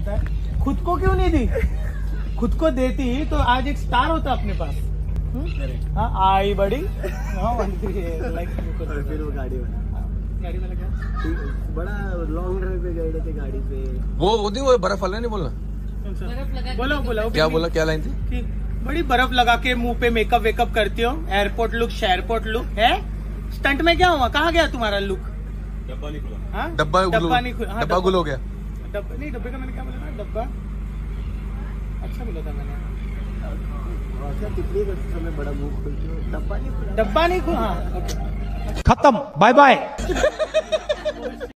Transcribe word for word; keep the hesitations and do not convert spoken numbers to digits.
लगता है। खुद को क्यों नहीं दी? खुद को देती तो आज एक स्टार होता अपने पास। हाँ आई बड़ी लाइक फिर वो गाड़ी वाला गाड़ी वाला क्या बड़ा लॉन्ग ड्राइव पे गए थे गाड़ी पे। वो वो वो बर्फ वाला नहीं बोलना। बोलो बोलो क्या बोला, क्या लाइन थी कि बड़ी बर्फ लगा के मुंह पे मेकअप वेकअप करती हो, एयरपोर्ट लुक शेयरपोर्ट लुक है। स्टंट में क्या हुआ, कहाँ गया तुम्हारा लुक? डब्बा नहीं खुला। हाँ डब्बा डब्बा नहीं खुला। डब्बा गुल हो गया। डब्बा नहीं, डब्बे का मैंने क्या बोला था? डब्बा अच्छा बोला था मैंने। कितनी समय बड़ा मुंह खोलती हो, डब्बा नहीं खुला। डब्बा नहीं खुला। हाँ खत्म, बाय बाय।